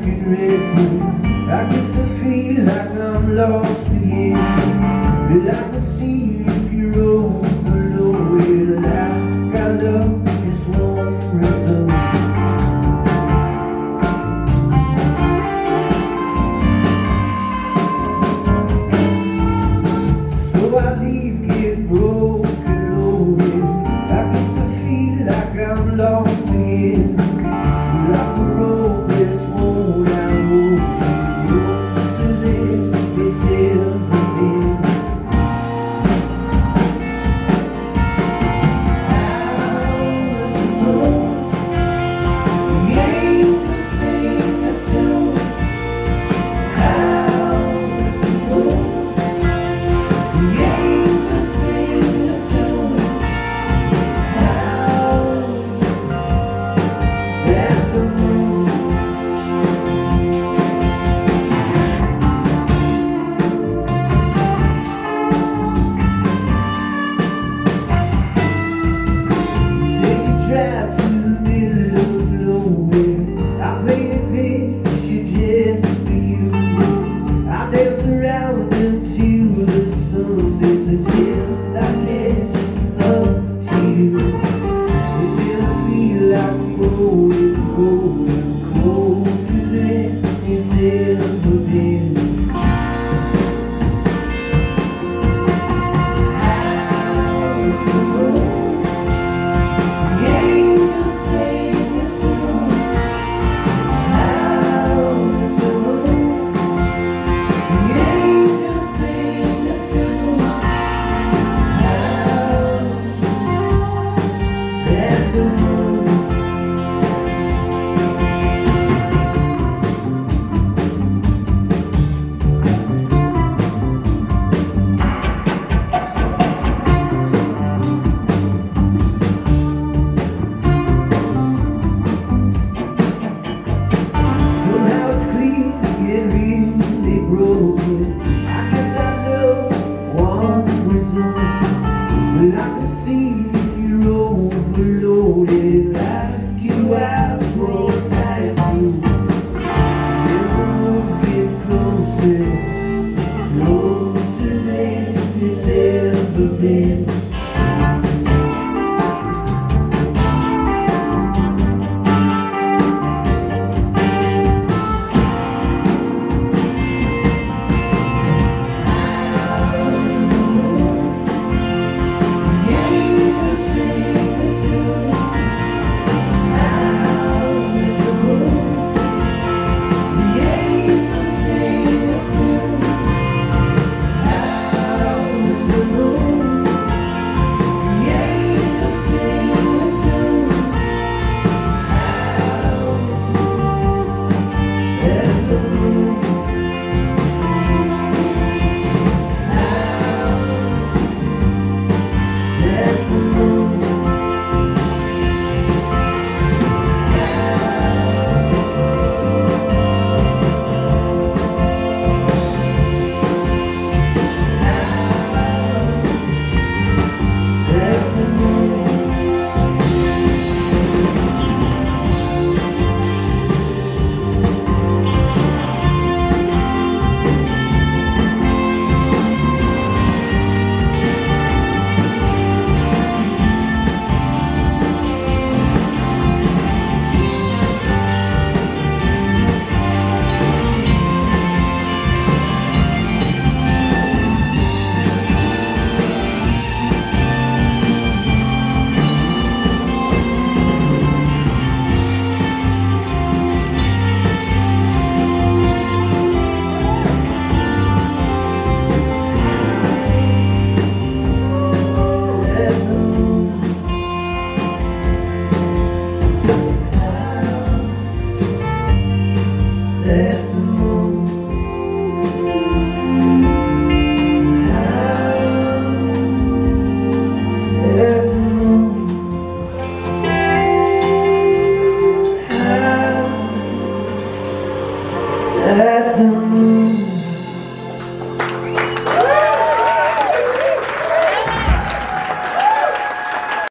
broken record. I guess I feel like I'm lost again, but I can see if you're overloaded. Like I love just won't resolve. So I leave, get broken loaded. I guess I feel like I'm lost again, like a rope that's worn out. So then it's everything. The angels sing a tune. The angels sing a tune. At the moon. Take a drive to the middle of nowhere. I painted a picture just for you. I dance around until the sun sets until I catch up to you. And then I feel like I'm growing colder, colder than it's ever been. The angels sing a song. The angels sing a tune. At the moon. Somehow it's clear and really broken. I guess I love one result, but I can see if you're overloaded, like you have brought tattoo. And the moon's getting closer, closer than it's ever been. At the moon.